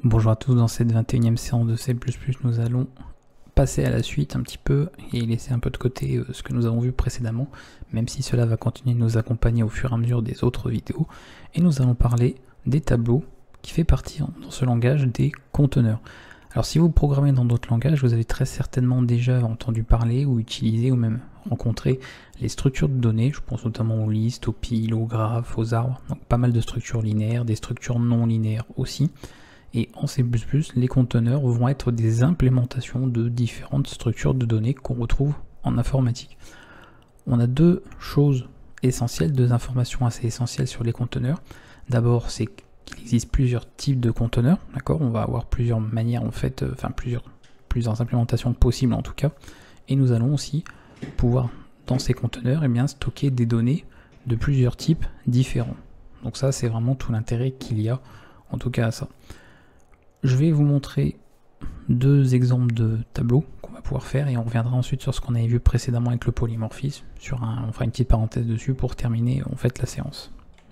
Bonjour à tous, dans cette 21e séance de C++, nous allons passer à la suite un petit peu et laisser un peu de côté ce que nous avons vu précédemment, même si cela va continuer de nous accompagner au fur et à mesure des autres vidéos. Et nous allons parler des tableaux qui fait partie dans ce langage des conteneurs. Alors si vous programmez dans d'autres langages, vous avez très certainement déjà entendu parler ou utilisé ou même rencontré les structures de données. Je pense notamment aux listes, aux piles, aux graphes, aux arbres, donc pas mal de structures linéaires, des structures non linéaires aussi. Et en C++, les conteneurs vont être des implémentations de différentes structures de données qu'on retrouve en informatique. On a deux choses essentielles, deux informations assez essentielles sur les conteneurs. D'abord, c'est qu'il existe plusieurs types de conteneurs, d'accord? On va avoir plusieurs manières en fait, plusieurs implémentations possibles en tout cas. Et nous allons aussi pouvoir, dans ces conteneurs, stocker des données de plusieurs types différents. Donc ça, c'est vraiment tout l'intérêt qu'il y a, en tout cas à ça. Je vais vous montrer deux exemples de tableaux qu'on va pouvoir faire et on reviendra ensuite sur ce qu'on avait vu précédemment avec le polymorphisme. On fera une petite parenthèse dessus pour terminer en fait la séance.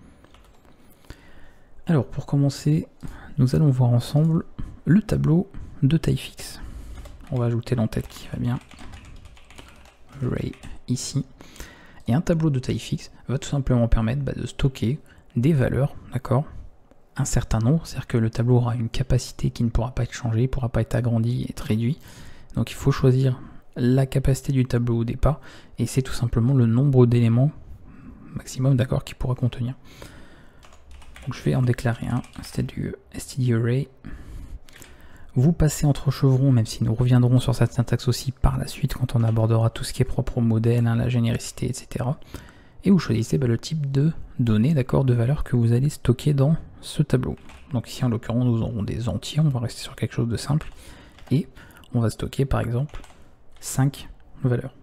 Alors pour commencer, nous allons voir ensemble le tableau de taille fixe. On va ajouter l'entête qui va bien, array ici. Et un tableau de taille fixe va tout simplement permettre de stocker des valeurs, d'accord, un certain nombre, c'est-à-dire que le tableau aura une capacité qui ne pourra pas être changée, ne pourra pas être agrandi et être réduit. Donc il faut choisir la capacité du tableau au départ, et c'est tout simplement le nombre d'éléments maximum, d'accord, qu'il pourra contenir. Donc je vais en déclarer un, std_array. Vous passez entre chevrons, même si nous reviendrons sur cette syntaxe aussi par la suite quand on abordera tout ce qui est propre au modèle, la généricité, etc. Et vous choisissez le type de données, d'accord, de valeurs que vous allez stocker dans ce tableau. Donc ici en l'occurrence nous aurons des entiers, on va rester sur quelque chose de simple, et on va stocker par exemple 5 valeurs.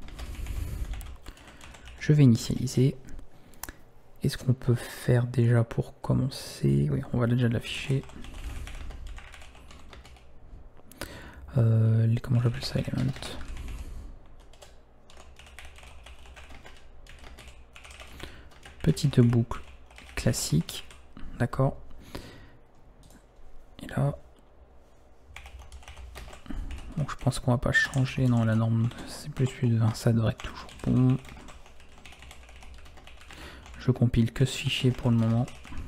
Je vais initialiser. Et ce qu'on peut faire déjà pour commencer, oui, on va déjà l'afficher. Comment j'appelle ça, element. Petite boucle classique, d'accord. Et là, donc je pense qu'on va pas changer, non, la norme c'est plus de 20, ça devrait être toujours bon. Je compile que ce fichier pour le moment.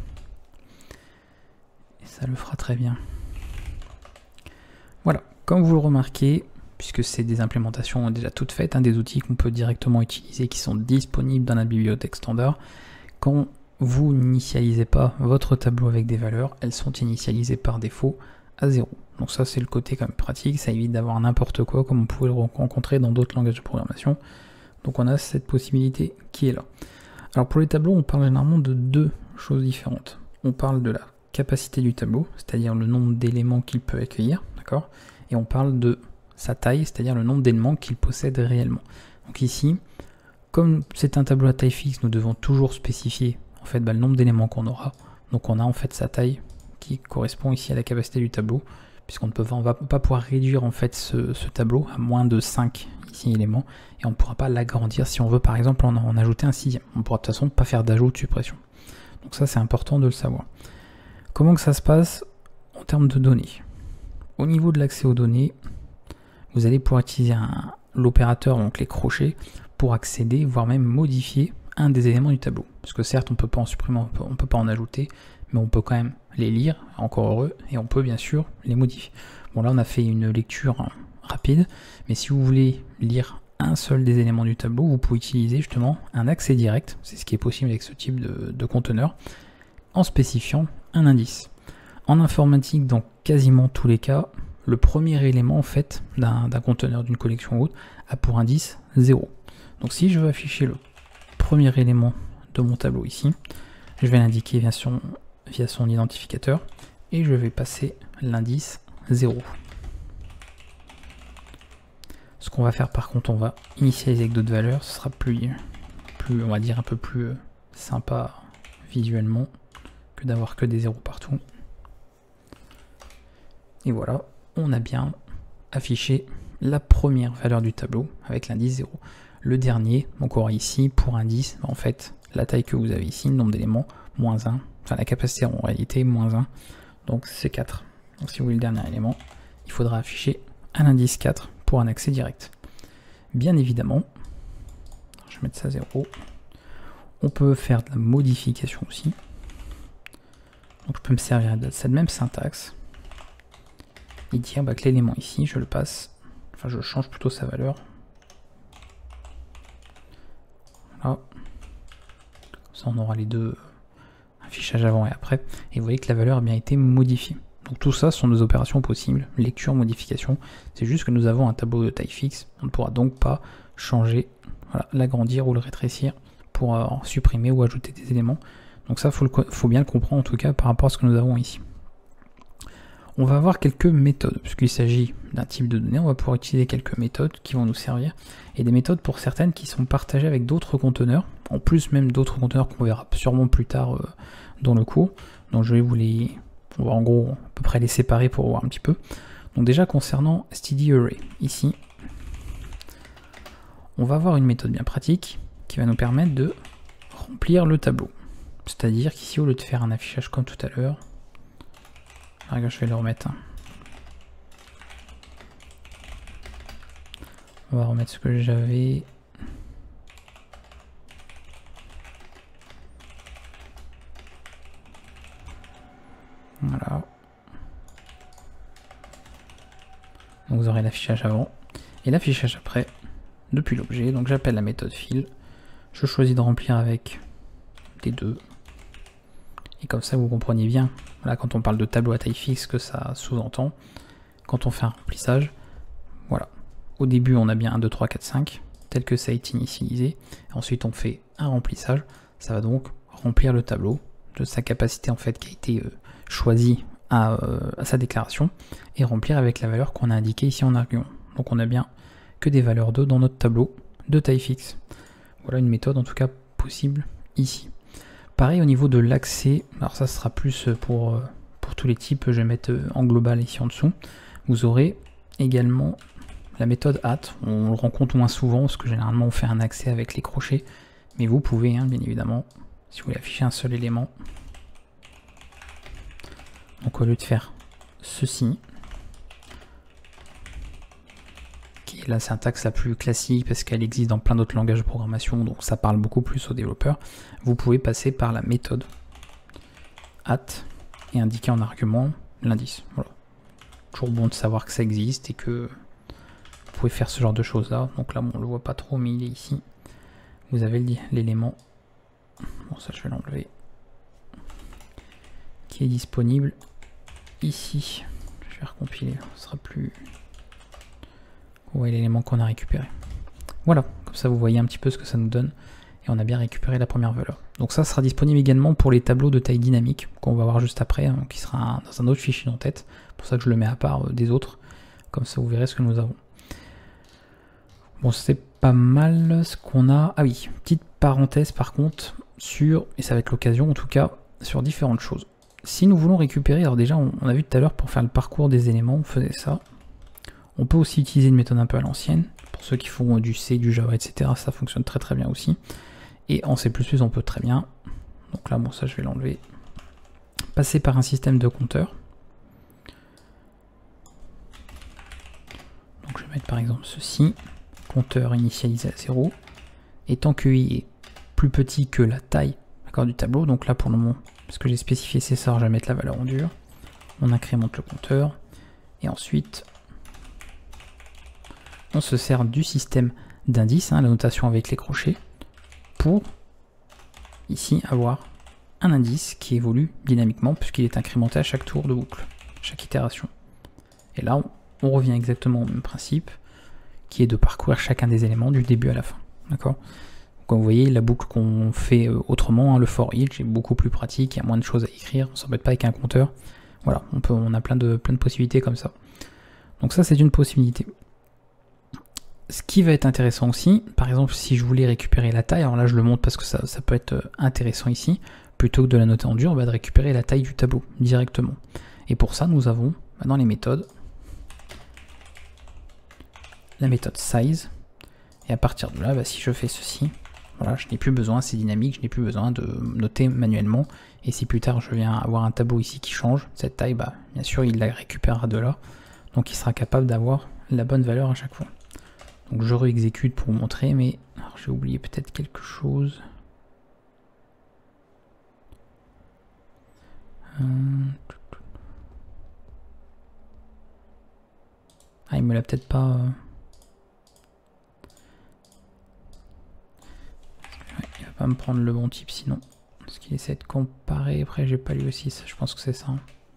Et ça le fera très bien. Voilà, comme vous le remarquez, puisque c'est des implémentations déjà toutes faites, des outils qu'on peut directement utiliser, qui sont disponibles dans la bibliothèque standard, quand vous n'initialisez pas votre tableau avec des valeurs, elles sont initialisées par défaut à 0. Donc ça c'est le côté quand même pratique, ça évite d'avoir n'importe quoi comme on pouvait le rencontrer dans d'autres langages de programmation. Donc on a cette possibilité qui est là. Alors pour les tableaux, on parle généralement de deux choses différentes. On parle de la capacité du tableau, c'est-à-dire le nombre d'éléments qu'il peut accueillir, d'accord, et on parle de sa taille, c'est-à-dire le nombre d'éléments qu'il possède réellement. Donc ici, comme c'est un tableau à taille fixe, nous devons toujours spécifier en fait le nombre d'éléments qu'on aura. Donc on a en fait sa taille qui correspond ici à la capacité du tableau, puisqu'on ne va pas pouvoir réduire en fait ce tableau à moins de 5 ici éléments, et on ne pourra pas l'agrandir si on veut par exemple en ajouter un sixième. On ne pourra de toute façon pas faire d'ajout ou de suppression. Donc ça c'est important de le savoir. Comment que ça se passe en termes de données? Au niveau de l'accès aux données, vous allez pouvoir utiliser l'opérateur, donc les crochets, pour accéder, voire même modifier un des éléments du tableau. Parce que certes on ne peut pas en supprimer, on ne peut pas en ajouter, mais on peut quand même les lire, encore heureux, et on peut bien sûr les modifier. Bon là on a fait une lecture rapide, mais si vous voulez lire un seul des éléments du tableau, vous pouvez utiliser justement un accès direct, c'est ce qui est possible avec ce type de conteneur, en spécifiant un indice. En informatique, dans quasiment tous les cas, le premier élément en fait d'un conteneur, d'une collection ou autre, a pour indice 0. Donc si je veux afficher le premier élément de mon tableau ici, je vais l'indiquer via son identificateur et je vais passer l'indice 0. Ce qu'on va faire par contre, on va initialiser avec d'autres valeurs, ce sera plus on va dire un peu plus sympa visuellement que d'avoir que des zéros partout. Et voilà, on a bien affiché la première valeur du tableau avec l'indice 0. Le dernier, donc on aura ici pour indice, en fait, la taille que vous avez ici, le nombre d'éléments, moins 1, enfin la capacité en réalité, moins 1, donc c'est 4. Donc si vous voulez le dernier élément, il faudra afficher un indice 4 pour un accès direct. Bien évidemment, je vais mettre ça à 0. On peut faire de la modification aussi. Donc je peux me servir de cette même syntaxe et dire bah, que l'élément ici, je le passe, enfin je change plutôt sa valeur. Voilà. Ça on aura les deux affichages avant et après. Et vous voyez que la valeur a bien été modifiée. Donc tout ça sont nos opérations possibles, lecture, modification. C'est juste que nous avons un tableau de taille fixe. On ne pourra donc pas changer, voilà, l'agrandir ou le rétrécir pour supprimer ou ajouter des éléments. Donc ça, faut bien le comprendre en tout cas par rapport à ce que nous avons ici. On va avoir quelques méthodes, puisqu'il s'agit d'un type de données, on va pouvoir utiliser quelques méthodes qui vont nous servir, et des méthodes pour certaines qui sont partagées avec d'autres conteneurs, en plus même d'autres conteneurs qu'on verra sûrement plus tard dans le cours. Donc je vais vous les... On va en gros à peu près les séparer pour voir un petit peu. Donc déjà concernant stdarray, ici, on va avoir une méthode bien pratique qui va nous permettre de remplir le tableau. C'est-à-dire qu'ici, au lieu de faire un affichage comme tout à l'heure, regarde, je vais le remettre. On va remettre ce que j'avais. Voilà. Donc vous aurez l'affichage avant et l'affichage après depuis l'objet. Donc j'appelle la méthode fill. Je choisis de remplir avec des deux. Et comme ça vous comprenez bien, voilà, quand on parle de tableau à taille fixe, que ça sous-entend. Quand on fait un remplissage, voilà. Au début on a bien 1, 2, 3, 4, 5, tel que ça a été initialisé. Ensuite on fait un remplissage. Ça va donc remplir le tableau de sa capacité en fait qui a été choisie à sa déclaration et remplir avec la valeur qu'on a indiquée ici en argument. Donc on a bien que des valeurs 2 dans notre tableau de taille fixe. Voilà une méthode en tout cas possible ici. Pareil au niveau de l'accès, alors ça sera plus pour tous les types, je vais mettre en global ici en dessous. Vous aurez également la méthode at, on le rencontre moins souvent parce que généralement on fait un accès avec les crochets, mais vous pouvez bien évidemment, si vous voulez afficher un seul élément. Donc au lieu de faire ceci, qui est la syntaxe la plus classique parce qu'elle existe dans plein d'autres langages de programmation, donc ça parle beaucoup plus aux développeurs, vous pouvez passer par la méthode at et indiquer en argument l'indice. Voilà. Toujours bon de savoir que ça existe et que vous pouvez faire ce genre de choses là. Donc là, bon, on le voit pas trop, mais il est ici. Vous avez l'élément, bon ça je vais l'enlever, qui est disponible ici. Je vais recompiler, ce sera plus... Ouais, l'élément qu'on a récupéré. Voilà, comme ça vous voyez un petit peu ce que ça nous donne. Et on a bien récupéré la première valeur. Donc ça sera disponible également pour les tableaux de taille dynamique, qu'on va voir juste après, hein, qui sera dans un autre fichier en tête. C'est pour ça que je le mets à part des autres. Comme ça vous verrez ce que nous avons. Bon, c'est pas mal ce qu'on a. Ah oui, petite parenthèse par contre, sur, et ça va être l'occasion en tout cas, sur différentes choses. Si nous voulons récupérer, alors déjà on a vu tout à l'heure pour faire le parcours des éléments, on faisait ça. On peut aussi utiliser une méthode un peu à l'ancienne. Pour ceux qui font du C, du Java, etc., ça fonctionne très très bien aussi. Et en C++, on peut très bien. Donc là, bon, ça je vais l'enlever. Passer par un système de compteur. Donc je vais mettre par exemple ceci. Compteur initialisé à 0. Et tant que i est plus petit que la taille du tableau, donc là pour le moment, parce que j'ai spécifié c'est ça, je vais mettre la valeur en dur. On incrémente le compteur. Et ensuite... on se sert du système d'indice, hein, la notation avec les crochets, pour ici avoir un indice qui évolue dynamiquement puisqu'il est incrémenté à chaque tour de boucle, chaque itération. Et là, on revient exactement au même principe, qui est de parcourir chacun des éléments du début à la fin. D'accord ? Comme vous voyez, la boucle qu'on fait autrement, hein, le for each est beaucoup plus pratique, il y a moins de choses à écrire, on ne s'embête pas avec un compteur. Voilà, on a plein de possibilités comme ça. Donc ça, c'est une possibilité. Ce qui va être intéressant aussi, par exemple si je voulais récupérer la taille, alors là je le montre parce que ça peut être intéressant ici, plutôt que de la noter en dur, de récupérer la taille du tableau directement. Et pour ça nous avons dans les méthodes la méthode size, et à partir de là, si je fais ceci, voilà, je n'ai plus besoin, c'est dynamique, je n'ai plus besoin de noter manuellement, Et si plus tard je viens avoir un tableau ici qui change, cette taille, bah, bien sûr il la récupérera de là. Donc il sera capable d'avoir la bonne valeur à chaque fois. Donc je réexécute pour vous montrer, mais j'ai oublié peut-être quelque chose. Ah, il me l'a peut-être pas... Ouais, il va pas me prendre le bon type sinon. Parce qu'il essaie de comparer. Après, j'ai pas lu aussi ça. Je pense que c'est ça.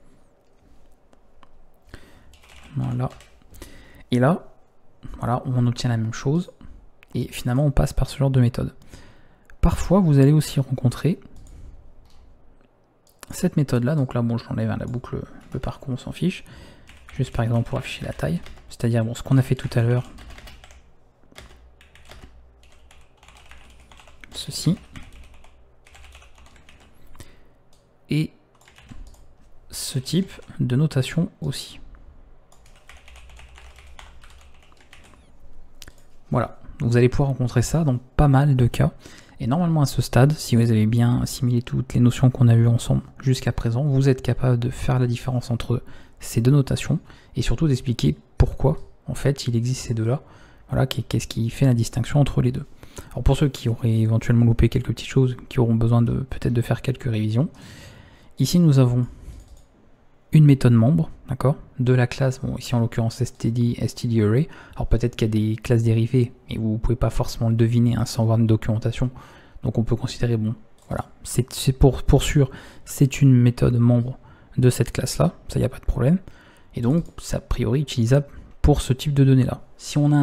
Voilà. Et là, voilà, on obtient la même chose. Et finalement, on passe par ce genre de méthode. Parfois, vous allez aussi rencontrer cette méthode-là. Donc là, bon, je l'enlève, hein, la boucle, le parcours, on s'en fiche. Juste par exemple pour afficher la taille. C'est-à-dire, bon, ce qu'on a fait tout à l'heure. Ceci. Et ce type de notation aussi. Voilà, vous allez pouvoir rencontrer ça dans pas mal de cas. Et normalement à ce stade, si vous avez bien assimilé toutes les notions qu'on a vues ensemble jusqu'à présent, vous êtes capable de faire la différence entre ces deux notations et surtout d'expliquer pourquoi en fait il existe ces deux-là. Voilà, qu'est-ce qui fait la distinction entre les deux. Alors pour ceux qui auraient éventuellement loupé quelques petites choses, qui auront besoin de peut-être de faire quelques révisions, ici nous avons une méthode membre, d'accord, de la classe, bon ici en l'occurrence std_array, alors peut-être qu'il y a des classes dérivées, mais vous ne pouvez pas forcément le deviner hein, sans voir une documentation, donc on peut considérer, bon, voilà, c'est pour sûr, c'est une méthode membre de cette classe-là, ça il n'y a pas de problème, et donc c'est a priori utilisable pour ce type de données-là. Si on a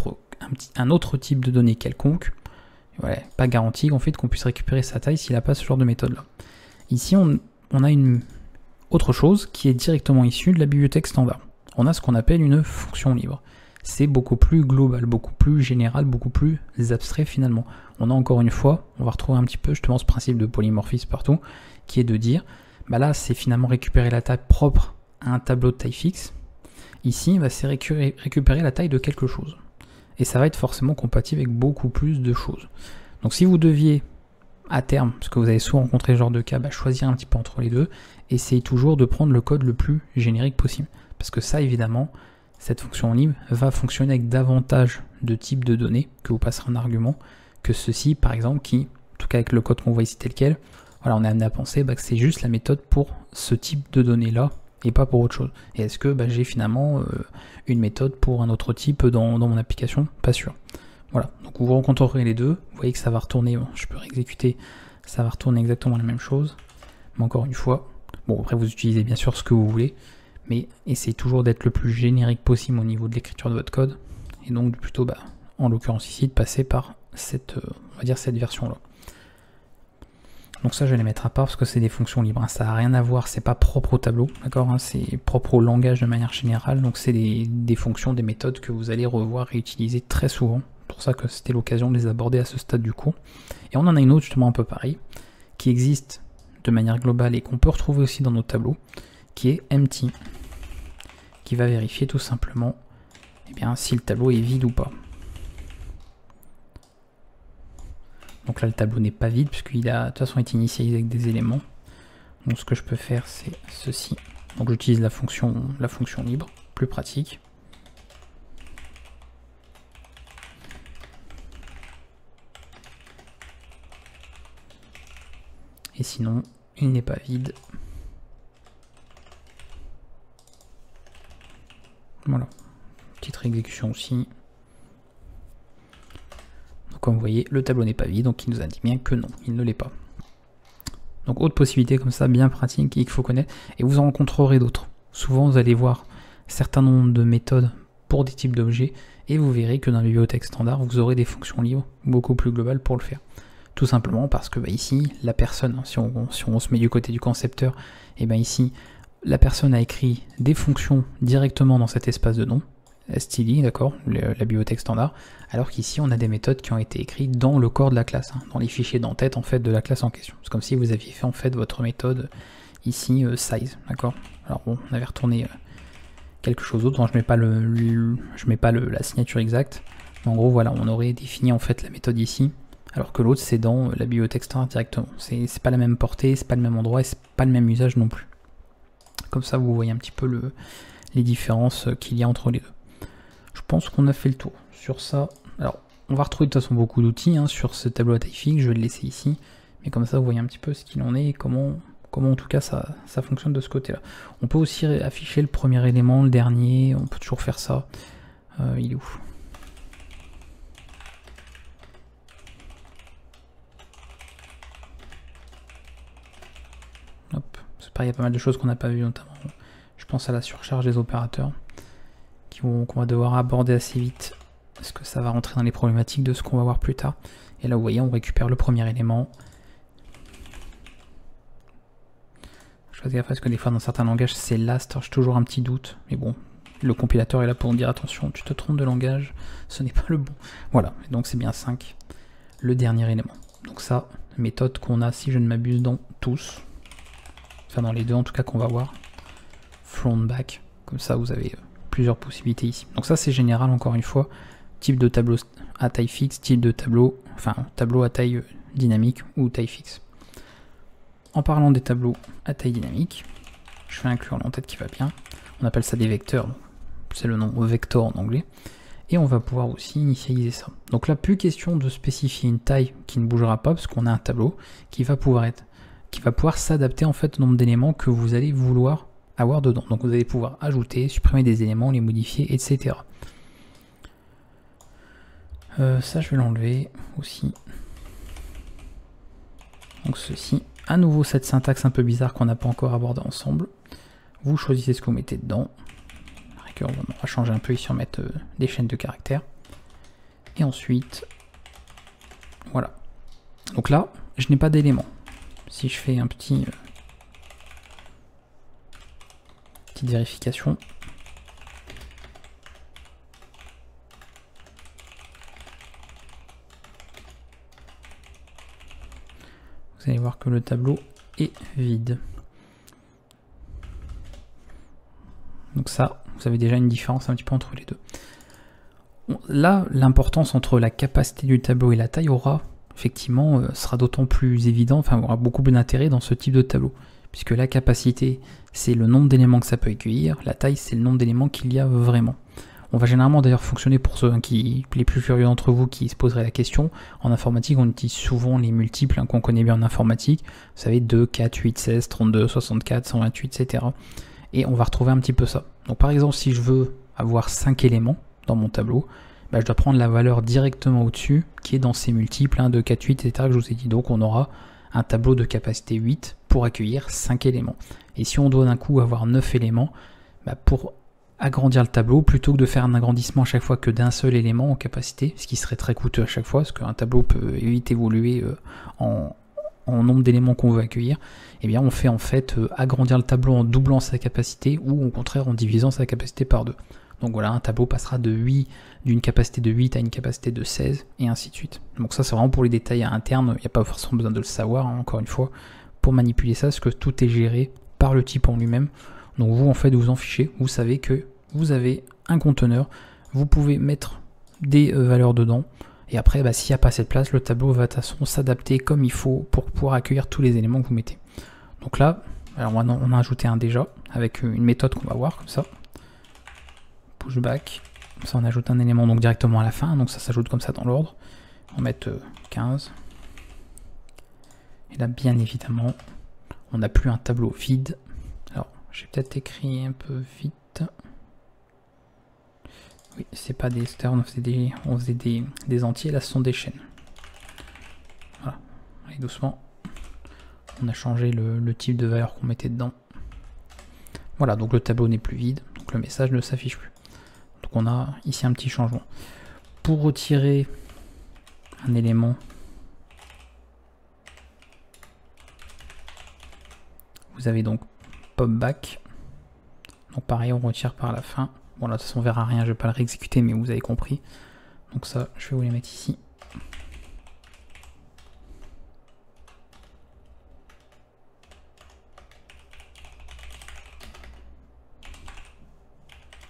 un autre type de données quelconque, voilà, pas garanti en fait qu'on puisse récupérer sa taille s'il n'a pas ce genre de méthode-là. Ici on a une autre chose qui est directement issue de la bibliothèque standard. On a ce qu'on appelle une fonction libre. C'est beaucoup plus global, beaucoup plus général, beaucoup plus abstrait finalement. On a encore une fois, on va retrouver un petit peu justement ce principe de polymorphisme partout, qui est de dire, bah là c'est finalement récupérer la taille propre à un tableau de taille fixe. Ici, bah, c'est récupérer la taille de quelque chose. Et ça va être forcément compatible avec beaucoup plus de choses. Donc si vous deviez à terme, parce que vous avez souvent rencontré ce genre de cas, bah, choisir un petit peu entre les deux, essayez toujours de prendre le code le plus générique possible. Parce que ça, évidemment, cette fonction libre va fonctionner avec davantage de types de données que vous passerez en argument que ceci, par exemple, qui, en tout cas avec le code qu'on voit ici tel quel, voilà, on est amené à penser bah, que c'est juste la méthode pour ce type de données-là et pas pour autre chose. Et est-ce que bah, j'ai finalement une méthode pour un autre type dans mon application? Pas sûr. Voilà, donc vous rencontrerez les deux, vous voyez que ça va retourner, bon, je peux réexécuter, ça va retourner exactement la même chose, mais encore une fois, bon après vous utilisez bien sûr ce que vous voulez, mais essayez toujours d'être le plus générique possible au niveau de l'écriture de votre code, et donc plutôt, bah, en l'occurrence ici, de passer par cette, on va dire cette version-là. Donc ça je vais les mettre à part parce que c'est des fonctions libres, hein. Ça n'a rien à voir, c'est pas propre au tableau, d'accord, hein, c'est propre au langage de manière générale, donc c'est des fonctions, des méthodes que vous allez revoir et utiliser très souvent. C'est pour ça que c'était l'occasion de les aborder à ce stade du cours. Et on en a une autre justement un peu pareil, qui existe de manière globale et qu'on peut retrouver aussi dans nos tableaux, qui est empty, qui va vérifier tout simplement eh bien, si le tableau est vide ou pas. Donc là le tableau n'est pas vide puisqu'il a de toute façon été initialisé avec des éléments. Donc ce que je peux faire c'est ceci. Donc j'utilise la fonction libre, plus pratique. Et sinon, il n'est pas vide. Voilà. Petite réexécution aussi. Donc comme vous voyez, le tableau n'est pas vide, donc il nous indique bien que non, il ne l'est pas. Donc autre possibilité comme ça, bien pratique, qu'il faut connaître. Et vous en rencontrerez d'autres. Souvent, vous allez voir un certain nombre de méthodes pour des types d'objets, et vous verrez que dans la bibliothèque standard, vous aurez des fonctions libres beaucoup plus globales pour le faire. Tout simplement parce que bah, ici, la personne, si on se met du côté du concepteur, et bien ici, la personne a écrit des fonctions directement dans cet espace de nom, std, d'accord, la bibliothèque standard, alors qu'ici on a des méthodes qui ont été écrites dans le corps de la classe, hein, dans les fichiers d'entête en fait de la classe en question. C'est comme si vous aviez fait en fait votre méthode ici size, d'accord. Alors bon, on avait retourné quelque chose d'autre, je mets pas la signature exacte, mais en gros voilà, on aurait défini en fait la méthode ici alors que l'autre c'est dans la bibliothèque standard directement. C'est pas la même portée, c'est pas le même endroit et c'est pas le même usage non plus. Comme ça vous voyez un petit peu les différences qu'il y a entre les deux. Je pense qu'on a fait le tour sur ça. Alors on va retrouver de toute façon beaucoup d'outils sur ce tableau à taille fixe, je vais le laisser ici, mais comme ça vous voyez un petit peu ce qu'il en est et comment en tout cas ça fonctionne de ce côté là. On peut aussi afficher le premier élément, le dernier, on peut toujours faire ça. Il est où? Hop, c'est pareil, il y a pas mal de choses qu'on n'a pas vues, notamment je pense à la surcharge des opérateurs qu'on va devoir aborder assez vite parce que ça va rentrer dans les problématiques de ce qu'on va voir plus tard. Et là vous voyez on récupère le premier élément. Je fais gaffe parce que des fois dans certains langages c'est last, j'ai toujours un petit doute, mais bon, le compilateur est là pour me dire attention, tu te trompes de langage, ce n'est pas le bon. Voilà, et donc c'est bien 5, le dernier élément. Donc ça, méthode qu'on a si je ne m'abuse dans tous, enfin dans les deux en tout cas qu'on va voir, front back, comme ça vous avez plusieurs possibilités ici. Donc ça c'est général encore une fois, type de tableau à taille fixe, type de tableau, enfin tableau à taille dynamique ou taille fixe. En parlant des tableaux à taille dynamique, je fais inclure l'entête qui va bien, on appelle ça des vecteurs, c'est le nom vector en anglais, et on va pouvoir aussi initialiser ça. Donc là plus question de spécifier une taille qui ne bougera pas parce qu'on a un tableau qui va pouvoir s'adapter en fait au nombre d'éléments que vous allez vouloir avoir dedans. Donc vous allez pouvoir ajouter, supprimer des éléments, les modifier, etc. Ça je vais l'enlever aussi. Donc ceci, à nouveau cette syntaxe un peu bizarre qu'on n'a pas encore abordé ensemble. Vous choisissez ce que vous mettez dedans. On va changer un peu ici, on va mettre des chaînes de caractères. Et ensuite, voilà. Donc là, je n'ai pas d'éléments. Si je fais petite vérification, vous allez voir que le tableau est vide. Donc ça, vous avez déjà une différence un petit peu entre les deux. Là, l'importance entre la capacité du tableau et la taille aura, effectivement, sera d'autant plus évident, enfin aura beaucoup plus d'intérêt dans ce type de tableau. Puisque la capacité, c'est le nombre d'éléments que ça peut accueillir, la taille, c'est le nombre d'éléments qu'il y a vraiment. On va généralement d'ailleurs fonctionner pour ceux les plus curieux d'entre vous qui se poseraient la question. En informatique, on utilise souvent les multiples qu'on connaît bien en informatique. Vous savez, 2, 4, 8, 16, 32, 64, 128, etc. Et on va retrouver un petit peu ça. Donc par exemple, si je veux avoir 5 éléments dans mon tableau, je dois prendre la valeur directement au-dessus, qui est dans ces multiples, 2, 4, 8, etc. que je vous ai dit. Donc on aura un tableau de capacité 8 pour accueillir 5 éléments. Et si on doit d'un coup avoir 9 éléments, pour agrandir le tableau, plutôt que de faire un agrandissement à chaque fois que d'un seul élément en capacité, ce qui serait très coûteux à chaque fois, parce qu'un tableau peut vite évoluer en nombre d'éléments qu'on veut accueillir, eh bien on fait en fait agrandir le tableau en doublant sa capacité ou au contraire en divisant sa capacité par 2. Donc voilà, un tableau passera d'une capacité de 8 à une capacité de 16 et ainsi de suite. Donc ça c'est vraiment pour les détails internes, il n'y a pas forcément besoin de le savoir, encore une fois, pour manipuler ça, parce que tout est géré par le type en lui-même. Donc vous en fait vous en fichez, vous savez que vous avez un conteneur, vous pouvez mettre des valeurs dedans, et après s'il n'y a pas assez de place, le tableau va de toute façon s'adapter comme il faut pour pouvoir accueillir tous les éléments que vous mettez. Donc là, alors on a ajouté un déjà, avec une méthode qu'on va voir comme ça. Pushback, comme ça on ajoute un élément donc directement à la fin, donc ça s'ajoute comme ça dans l'ordre. On va mettre 15. Et là bien évidemment, on n'a plus un tableau vide. Alors j'ai peut-être écrit un peu vite. Oui, c'est pas des stars, on faisait des entiers, là ce sont des chaînes. Voilà, allez doucement. On a changé le type de valeur qu'on mettait dedans. Voilà, donc le tableau n'est plus vide, donc le message ne s'affiche plus. Donc on a ici un petit changement. Pour retirer un élément, vous avez donc pop back. Donc pareil, on retire par la fin. Bon là de toute façon on verra rien, je vais pas le réexécuter, mais vous avez compris. Donc ça, je vais vous les mettre ici.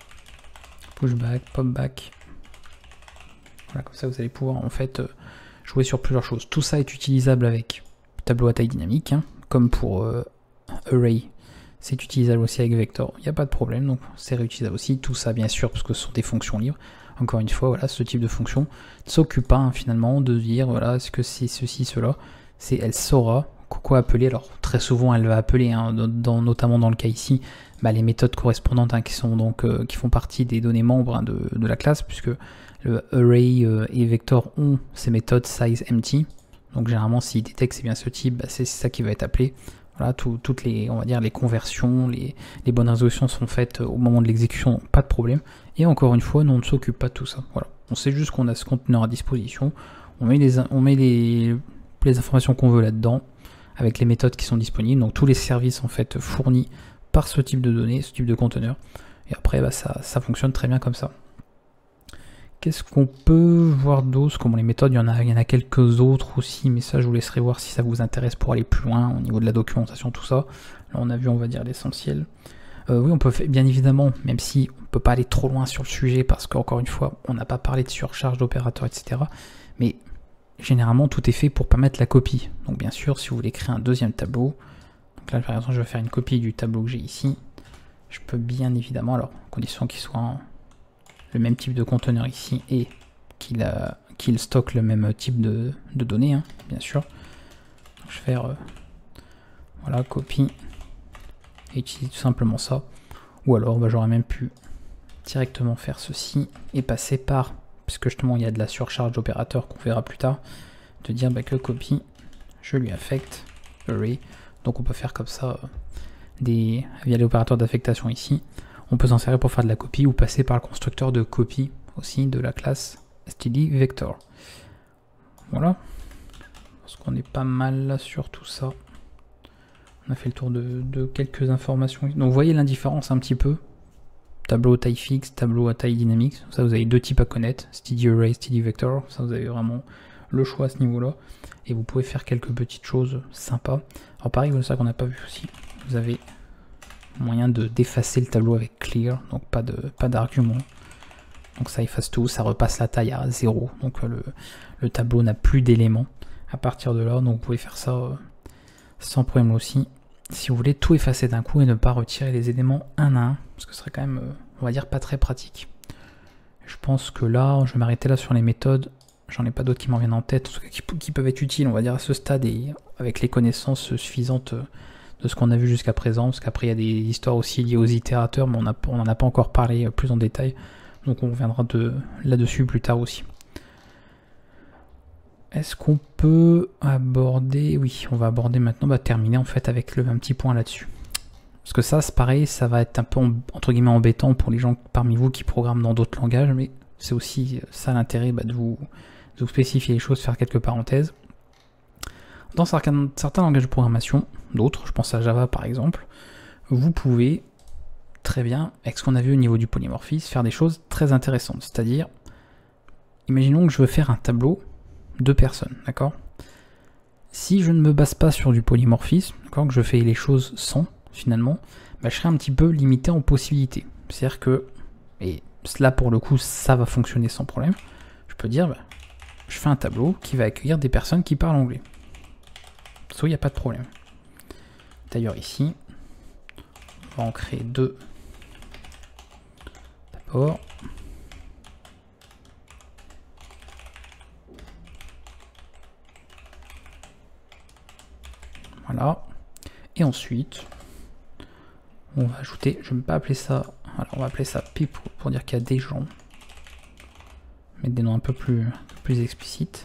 Pushback, popback. Voilà, comme ça vous allez pouvoir en fait jouer sur plusieurs choses. Tout ça est utilisable avec tableau à taille dynamique, hein, comme pour Array, c'est utilisable aussi avec Vector, il n'y a pas de problème, donc c'est réutilisable aussi. Tout ça bien sûr parce que ce sont des fonctions libres. Encore une fois, voilà, ce type de fonction ne s'occupe pas hein, finalement de dire voilà, est-ce que c'est ceci, cela. Elle saura quoi appeler. Alors très souvent elle va appeler, hein, notamment dans le cas ici, bah, les méthodes correspondantes hein, qui font partie des données membres hein, de la classe, puisque le array et vector ont ces méthodes sizeEmpty. Donc généralement s'il détecte c'est bien ce type, bah, c'est ça qui va être appelé. Voilà, toutes les, on va dire, les conversions, les bonnes résolutions sont faites au moment de l'exécution, pas de problème. Et encore une fois, nous on ne s'occupe pas de tout ça. Voilà. On sait juste qu'on a ce conteneur à disposition, on met les informations qu'on veut là-dedans, avec les méthodes qui sont disponibles, donc tous les services en fait fournis par ce type de données, ce type de conteneur. Et après, bah, ça fonctionne très bien comme ça. Qu'est-ce qu'on peut voir d'autre? Comme les méthodes, il y en a quelques autres aussi, mais ça je vous laisserai voir si ça vous intéresse pour aller plus loin au niveau de la documentation, tout ça. Là on a vu, on va dire, l'essentiel. Oui, on peut faire, bien évidemment, même si on ne peut pas aller trop loin sur le sujet, parce qu'encore une fois, on n'a pas parlé de surcharge d'opérateurs, etc. Mais généralement, tout est fait pour permettre la copie. Donc bien sûr, si vous voulez créer un deuxième tableau, donc là par exemple, je vais faire une copie du tableau que j'ai ici. Je peux bien évidemment, alors, condition qu'il soit le même type de conteneur ici et qu'il stocke le même type de données, hein, bien sûr. Donc, je vais faire voilà, copie et utiliser tout simplement ça. Ou alors bah, j'aurais même pu directement faire ceci et passer par, puisque justement il y a de la surcharge d'opérateurs qu'on verra plus tard, de dire bah, que copie, je lui affecte array. Donc on peut faire comme ça via l'opérateur d'affectation ici. On peut s'en servir pour faire de la copie ou passer par le constructeur de copie aussi de la classe std_vector. Voilà. Parce qu'on est pas mal là sur tout ça. On a fait le tour de quelques informations. Donc vous voyez l'indifférence un petit peu. Tableau à taille fixe, tableau à taille dynamique. Ça vous avez deux types à connaître. std_array, std_vector. Ça vous avez vraiment le choix à ce niveau-là. Et vous pouvez faire quelques petites choses sympas. Alors pareil, c'est ça qu'on n'a pas vu aussi. Vous avez moyen d'effacer le tableau avec clear, donc pas d'argument. Donc ça efface tout, ça repasse la taille à 0, donc le tableau n'a plus d'éléments à partir de là, donc vous pouvez faire ça sans problème aussi, si vous voulez tout effacer d'un coup et ne pas retirer les éléments un à un, parce que ce serait quand même, on va dire, pas très pratique. Je pense que là, je vais m'arrêter là sur les méthodes, j'en ai pas d'autres qui m'en viennent en tête, qui peuvent être utiles, on va dire, à ce stade, et avec les connaissances suffisantes de ce qu'on a vu jusqu'à présent, parce qu'après il y a des histoires aussi liées aux itérateurs, mais on n'en a pas encore parlé plus en détail, donc on reviendra là-dessus plus tard aussi. Est-ce qu'on peut aborder... Oui, on va aborder maintenant, terminer en fait avec un petit point là-dessus. Parce que ça, c'est pareil, ça va être un peu entre guillemets embêtant pour les gens parmi vous qui programment dans d'autres langages, mais c'est aussi ça l'intérêt de vous spécifier les choses, faire quelques parenthèses. Dans certains langages de programmation, d'autres, je pense à Java par exemple, vous pouvez très bien, avec ce qu'on a vu au niveau du polymorphisme, faire des choses très intéressantes. C'est-à-dire, imaginons que je veux faire un tableau de personnes, d'accord? Si je ne me base pas sur du polymorphisme, d'accord, que je fais les choses sans, finalement, je serai un petit peu limité en possibilités. C'est-à-dire que, et cela pour le coup, ça va fonctionner sans problème, je peux dire, je fais un tableau qui va accueillir des personnes qui parlent anglais. Ça, il n'y a pas de problème. D'ailleurs ici, on va en créer deux. D'abord. Voilà. Et ensuite, on va ajouter, je ne vais pas appeler ça, alors on va appeler ça people pour dire qu'il y a des gens. Mettre des noms un peu plus explicites.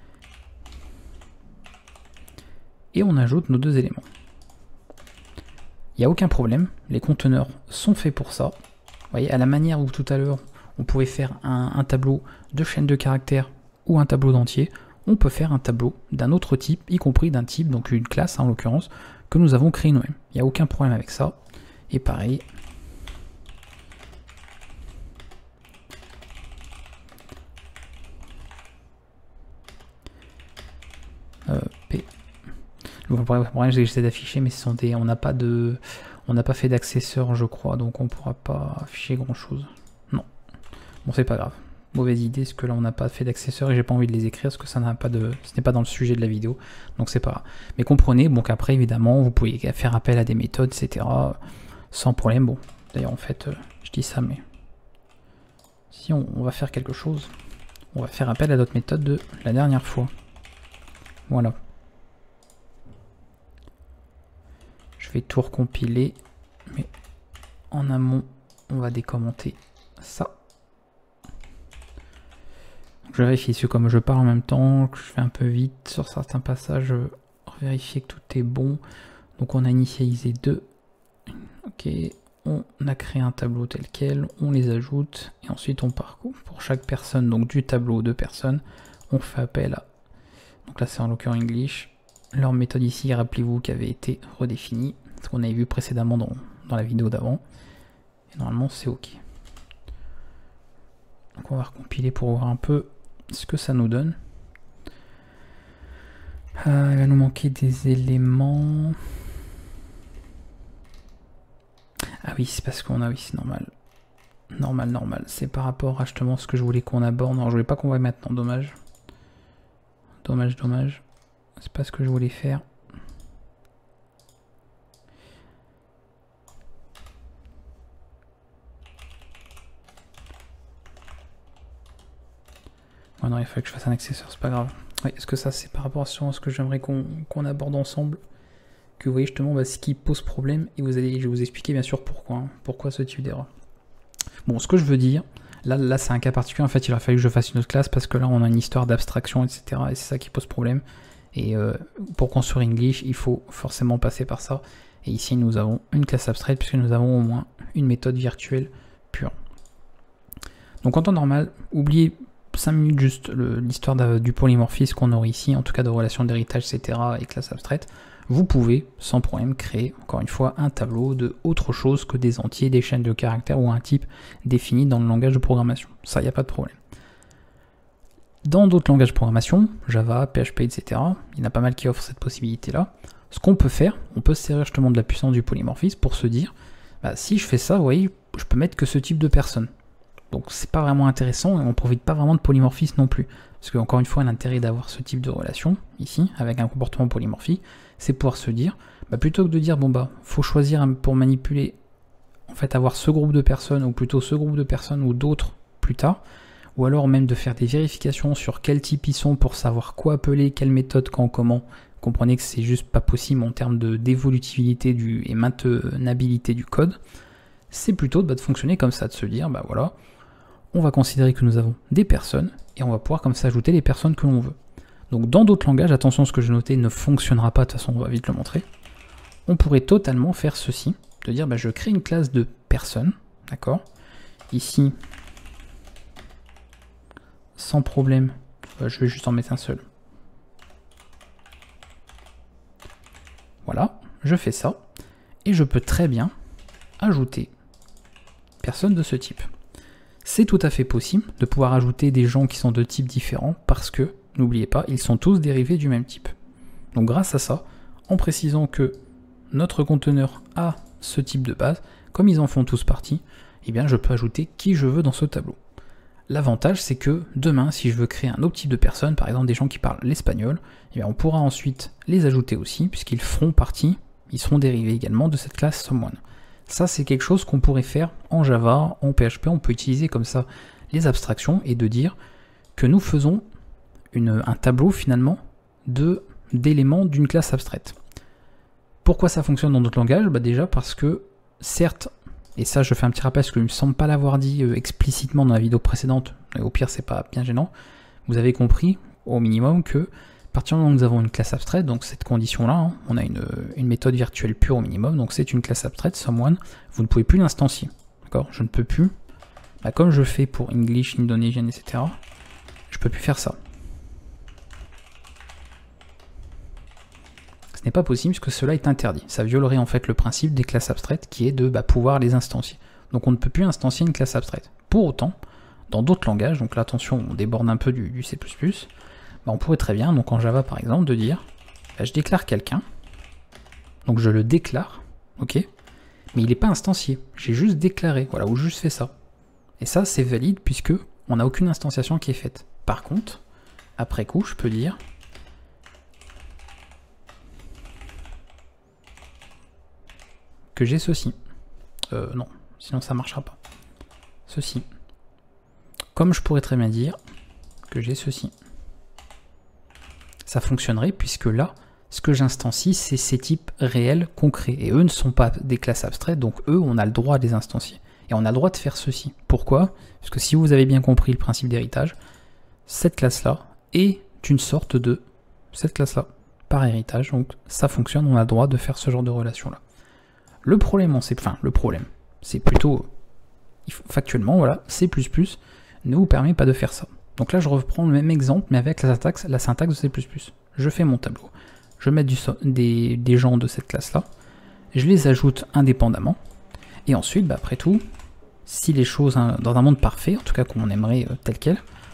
Et on ajoute nos deux éléments. Il n'y a aucun problème, les conteneurs sont faits pour ça. Vous voyez, à la manière où tout à l'heure, on pouvait faire un tableau de chaîne de caractères ou un tableau d'entier, on peut faire un tableau d'un autre type, y compris d'un type, donc une classe en l'occurrence, que nous avons créé nous-mêmes. Il n'y a aucun problème avec ça. Et pareil. P. Le problème, j'essaie d'afficher, mais ce sont on n'a pas fait d'accesseur, je crois, donc on ne pourra pas afficher grand chose. Non. Bon, c'est pas grave. mauvaise idée, parce que là on n'a pas fait d'accessoires et j'ai pas envie de les écrire, parce que ça n'a pas de, ce n'est pas dans le sujet de la vidéo, donc c'est pas grave. Mais comprenez, bon qu'après évidemment vous pouvez faire appel à des méthodes, etc. sans problème. Bon, d'ailleurs en fait, je dis ça, mais si on va faire quelque chose, on va faire appel à notre méthode de la dernière fois. Voilà. Je vais tout recompiler, mais en amont, on va décommenter ça. Je vérifie, parce que comme je parle en même temps, que je fais un peu vite sur certains passages, je vais vérifier que tout est bon. Donc on a initialisé 2. Ok, on a créé un tableau tel quel, on les ajoute, et ensuite on parcourt pour chaque personne, donc du tableau de personnes, on fait appel à... Donc là c'est en l'occurrence English. Leur méthode ici, rappelez-vous, qui avait été redéfinie, ce qu'on avait vu précédemment dans la vidéo d'avant. Et normalement c'est ok. Donc on va recompiler pour voir un peu ce que ça nous donne. Il va nous manquer des éléments. Ah oui, c'est parce qu'on a... Oui, c'est normal. Normal. C'est par rapport à justement ce que je voulais qu'on aborde. Non, je voulais pas qu'on voit maintenant, dommage. Dommage. C'est pas ce que je voulais faire. Oh non, il fallait que je fasse un accessoire, c'est pas grave. Oui, est-ce que ça c'est par rapport à ce que j'aimerais qu'on aborde ensemble, que vous voyez justement ce qui pose problème, et je vais vous expliquer bien sûr pourquoi, pourquoi ce type d'erreur. Bon, ce que je veux dire, là c'est un cas particulier, en fait il a fallu que je fasse une autre classe, parce que là on a une histoire d'abstraction, etc. Et c'est ça qui pose problème. Et pour construire English, il faut forcément passer par ça. Et ici nous avons une classe abstraite, puisque nous avons au moins une méthode virtuelle pure. Donc en temps normal, oubliez 5 minutes juste l'histoire du polymorphisme qu'on aurait ici, en tout cas de relations d'héritage, etc. et classe abstraite. Vous pouvez sans problème créer, encore une fois, un tableau de autre chose que des entiers, des chaînes de caractères ou un type défini dans le langage de programmation. Ça, il n'y a pas de problème. Dans d'autres langages de programmation, Java, PHP, etc., il y en a pas mal qui offrent cette possibilité-là. Ce qu'on peut faire, on peut se servir justement de la puissance du polymorphisme pour se dire, bah, si je fais ça, vous voyez, je peux mettre que ce type de personne. Donc c'est pas vraiment intéressant et on profite pas vraiment de polymorphisme non plus. Parce qu'encore une fois, l'intérêt d'avoir ce type de relation, ici, avec un comportement polymorphique, c'est pouvoir se dire, bah, plutôt que de dire, bon bah, faut choisir pour manipuler, en fait, avoir ce groupe de personnes, ou plutôt ce groupe de personnes ou d'autres plus tard, ou alors même de faire des vérifications sur quel type ils sont pour savoir quoi appeler, quelle méthode, quand, comment. Comprenez que c'est juste pas possible en termes d'évolutivité et maintenabilité du code. C'est plutôt de fonctionner comme ça, de se dire, bah voilà, on va considérer que nous avons des personnes, et on va pouvoir comme ça ajouter les personnes que l'on veut. Donc dans d'autres langages, attention, ce que je notais ne fonctionnera pas, de toute façon on va vite le montrer. On pourrait totalement faire ceci, de dire bah, je crée une classe de personnes, d'accord. Ici, sans problème, je vais juste en mettre un seul. Voilà, je fais ça, et je peux très bien ajouter personne de ce type. C'est tout à fait possible de pouvoir ajouter des gens qui sont de types différents parce que, n'oubliez pas, ils sont tous dérivés du même type. Donc grâce à ça, en précisant que notre conteneur a ce type de base, comme ils en font tous partie, eh bien je peux ajouter qui je veux dans ce tableau. L'avantage c'est que demain, si je veux créer un autre type de personne, par exemple des gens qui parlent l'espagnol, eh bien on pourra ensuite les ajouter aussi, puisqu'ils feront partie, ils seront dérivés également de cette classe someone. Ça, c'est quelque chose qu'on pourrait faire en Java, en PHP, on peut utiliser comme ça les abstractions et de dire que nous faisons un tableau finalement d'éléments d'une classe abstraite. Pourquoi ça fonctionne dans d'autres langages? Bah déjà parce que, certes, et ça je fais un petit rappel parce qu'il ne me semble pas l'avoir dit explicitement dans la vidéo précédente, et au pire c'est pas bien gênant, vous avez compris au minimum que à partir du moment où nous avons une classe abstraite, donc cette condition-là, hein, on a une méthode virtuelle pure au minimum, donc c'est une classe abstraite, someone, vous ne pouvez plus l'instancier. D'accord? Je ne peux plus, bah, comme je fais pour English, Indonesian, etc., je ne peux plus faire ça. Ce n'est pas possible puisque cela est interdit. Ça violerait en fait le principe des classes abstraites qui est de pouvoir les instancier. Donc on ne peut plus instancier une classe abstraite. Pour autant, dans d'autres langages, donc là attention, on déborde un peu du C++, on pourrait très bien, donc en Java par exemple, de dire, je déclare quelqu'un, donc je le déclare, ok, mais il n'est pas instancié, j'ai juste déclaré, voilà, ou juste fait ça. Et ça c'est valide puisque On n'a aucune instanciation qui est faite. Par contre, après coup, je peux dire que j'ai ceci. Non, sinon ça ne marchera pas. Ceci. Comme je pourrais très bien dire que j'ai ceci. Ça fonctionnerait puisque là, ce que j'instancie, c'est ces types réels, concrets. Et eux ne sont pas des classes abstraites, donc eux, on a le droit de les instancier. Et on a le droit de faire ceci. Pourquoi? Parce que si vous avez bien compris le principe d'héritage, cette classe-là est une sorte de cette classe-là par héritage. Donc ça fonctionne, on a le droit de faire ce genre de relation-là. Le problème, c'est plutôt factuellement, voilà, C++ ne vous permet pas de faire ça. Donc là, je reprends le même exemple, mais avec la syntaxe de C++. Je fais mon tableau. Je mets des gens de cette classe-là. Je les ajoute indépendamment. Et ensuite, bah, après tout, si les choses, hein, dans un monde parfait, en tout cas comme on aimerait tel quel,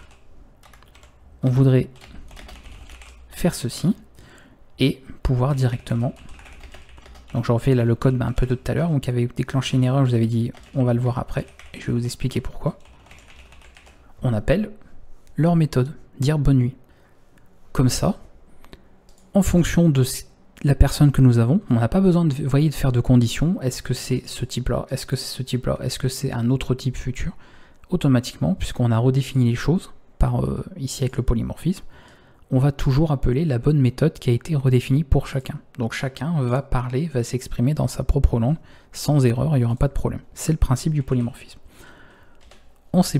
on voudrait faire ceci et pouvoir directement... Donc je refais là le code un peu de tout à l'heure, donc il avait déclenché une erreur, je vous avais dit on va le voir après, et je vais vous expliquer pourquoi. On appelle leur méthode, dire bonne nuit. Comme ça, en fonction de la personne que nous avons, on n'a pas besoin de faire de conditions, est-ce que c'est ce type-là, est-ce que c'est ce type-là, est-ce que c'est un autre type futur, automatiquement, puisqu'on a redéfini les choses, par ici avec le polymorphisme, on va toujours appeler la bonne méthode qui a été redéfinie pour chacun. Donc chacun va parler, va s'exprimer dans sa propre langue, sans erreur, il n'y aura pas de problème. C'est le principe du polymorphisme. En C++,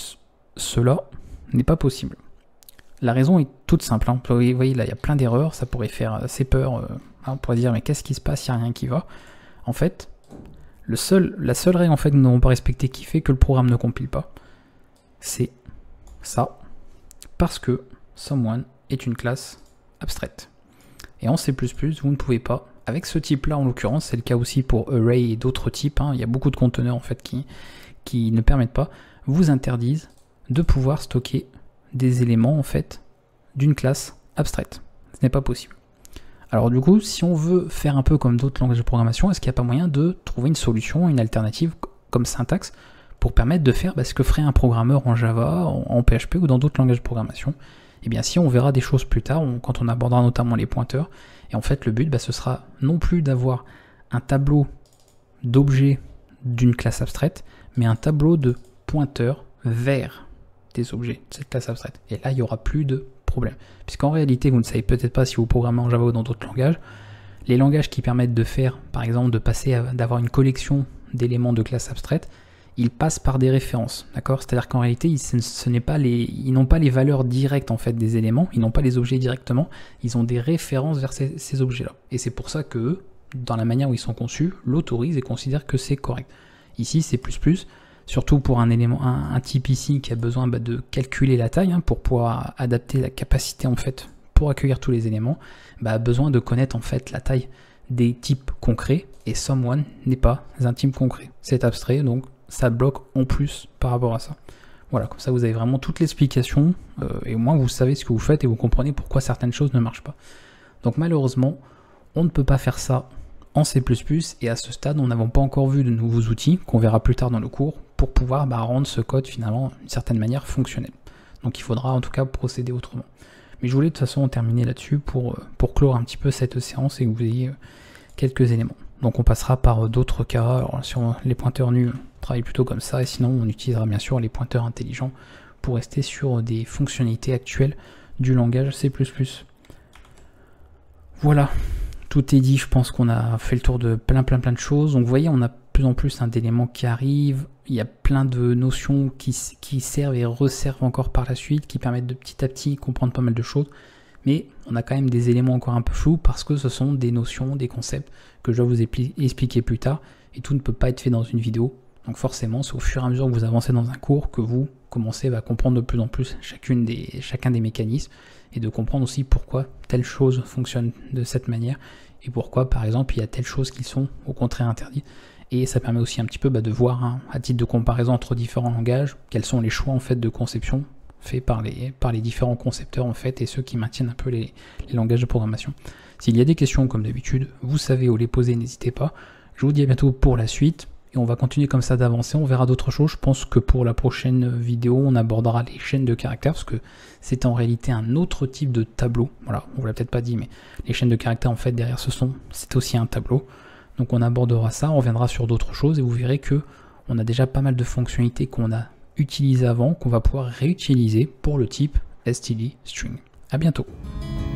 cela n'est pas possible. La raison est toute simple. Hein. Vous voyez, là, il y a plein d'erreurs, ça pourrait faire assez peur. On pourrait dire, mais qu'est-ce qui se passe, il n'y a rien qui va. En fait, la seule règle en fait, que nous n'avons pas respectée qui fait que le programme ne compile pas, c'est ça, parce que someone est une classe abstraite. Et en C++, vous ne pouvez pas, avec ce type-là en l'occurrence, c'est le cas aussi pour array et d'autres types, hein, il y a beaucoup de conteneurs en fait qui ne permettent pas, vous interdisent de pouvoir stocker des éléments en fait d'une classe abstraite. Ce n'est pas possible. Alors du coup, si on veut faire un peu comme d'autres langages de programmation, est-ce qu'il n'y a pas moyen de trouver une solution, une alternative comme syntaxe pour permettre de faire ce que ferait un programmeur en Java, en PHP ou dans d'autres langages de programmation? Eh bien si, on verra des choses plus tard, quand on abordera notamment les pointeurs. Et en fait, le but, ce sera non plus d'avoir un tableau d'objets d'une classe abstraite, mais un tableau de pointeurs vers des objets de cette classe abstraite. Et là, il n'y aura plus de problème. Puisqu'en réalité, vous ne savez peut-être pas si vous programmez en Java ou dans d'autres langages, les langages qui permettent de faire, par exemple, d'avoir une collection d'éléments de classe abstraite, ils passent par des références, d'accord? C'est-à-dire qu'en réalité, ils n'ont pas les valeurs directes en fait des éléments, ils n'ont pas les objets directement, ils ont des références vers ces objets-là. Et c'est pour ça que eux, dans la manière où ils sont conçus, l'autorisent et considèrent que c'est correct. Ici, c'est plus, surtout pour un élément, un type ici qui a besoin de calculer la taille pour pouvoir adapter la capacité en fait pour accueillir tous les éléments, a besoin de connaître en fait la taille des types concrets. Et someone n'est pas un type concret, c'est abstrait, donc ça bloque en plus par rapport à ça. Voilà, comme ça vous avez vraiment toute l'explication, et au moins vous savez ce que vous faites et vous comprenez pourquoi certaines choses ne marchent pas. Donc malheureusement, on ne peut pas faire ça en C++, et à ce stade, nous n'avons pas encore vu de nouveaux outils, qu'on verra plus tard dans le cours, pour pouvoir rendre ce code finalement d'une certaine manière fonctionnel. Donc il faudra en tout cas procéder autrement. Mais je voulais de toute façon terminer là-dessus pour clore un petit peu cette séance et que vous ayez quelques éléments. Donc on passera par d'autres cas. Alors, sur les pointeurs nus, on travaille plutôt comme ça, et sinon on utilisera bien sûr les pointeurs intelligents pour rester sur des fonctionnalités actuelles du langage C++. Voilà, tout est dit, je pense qu'on a fait le tour de plein de choses. Donc vous voyez, on a de plus en plus d'éléments qui arrivent, il y a plein de notions qui servent et resservent encore par la suite, qui permettent de petit à petit comprendre pas mal de choses. Mais on a quand même des éléments encore un peu flous parce que ce sont des notions, des concepts que je vais vous expliquer plus tard, et tout ne peut pas être fait dans une vidéo. Donc forcément, c'est au fur et à mesure que vous avancez dans un cours que vous commencez à comprendre de plus en plus chacun des mécanismes, et de comprendre aussi pourquoi telle chose fonctionne de cette manière, et pourquoi par exemple il y a telles choses qui sont au contraire interdites. Et ça permet aussi un petit peu de voir, à titre de comparaison entre différents langages, quels sont les choix en fait de conception faits par les différents concepteurs en fait, et ceux qui maintiennent un peu les langages de programmation. S'il y a des questions comme d'habitude, vous savez où les poser, n'hésitez pas. Je vous dis à bientôt pour la suite, Et on va continuer comme ça d'avancer, on verra d'autres choses. Je pense que pour la prochaine vidéo, on abordera les chaînes de caractères, parce que c'est en réalité un autre type de tableau. Voilà, on ne vous l'a peut-être pas dit, mais les chaînes de caractères, en fait, derrière c'est aussi un tableau. Donc on abordera ça, on reviendra sur d'autres choses, et vous verrez que on a déjà pas mal de fonctionnalités qu'on a utilisées avant, qu'on va pouvoir réutiliser pour le type std string. À bientôt.